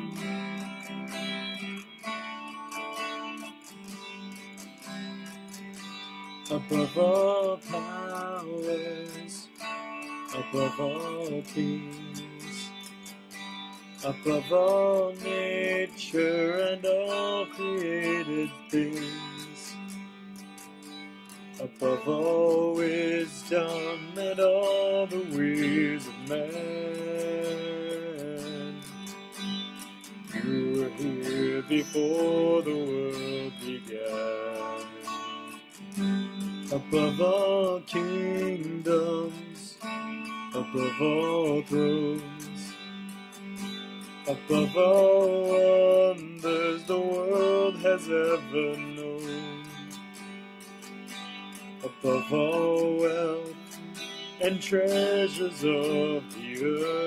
Above all powers, above all things, above all nature and all created things, above all wisdom and all the ways of man. You were here before the world began. Above all kingdoms, above all thrones, above all wonders the world has ever known, above all wealth and treasures of the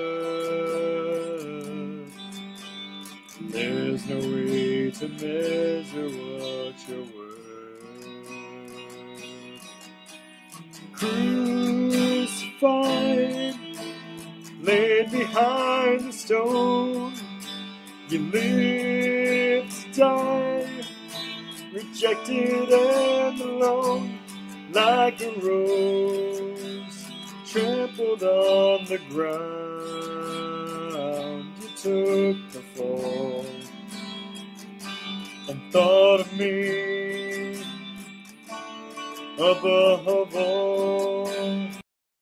earth, there's no way to measure what you're worth. Crucified, laid behind the stone, you lived to die, rejected and alone, like a rose trampled on the ground. You took the fall and thought of me above